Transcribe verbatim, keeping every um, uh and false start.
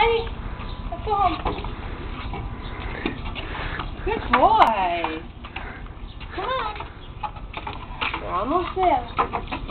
Ready? Let's go home. Good boy. Come on. We're almost there.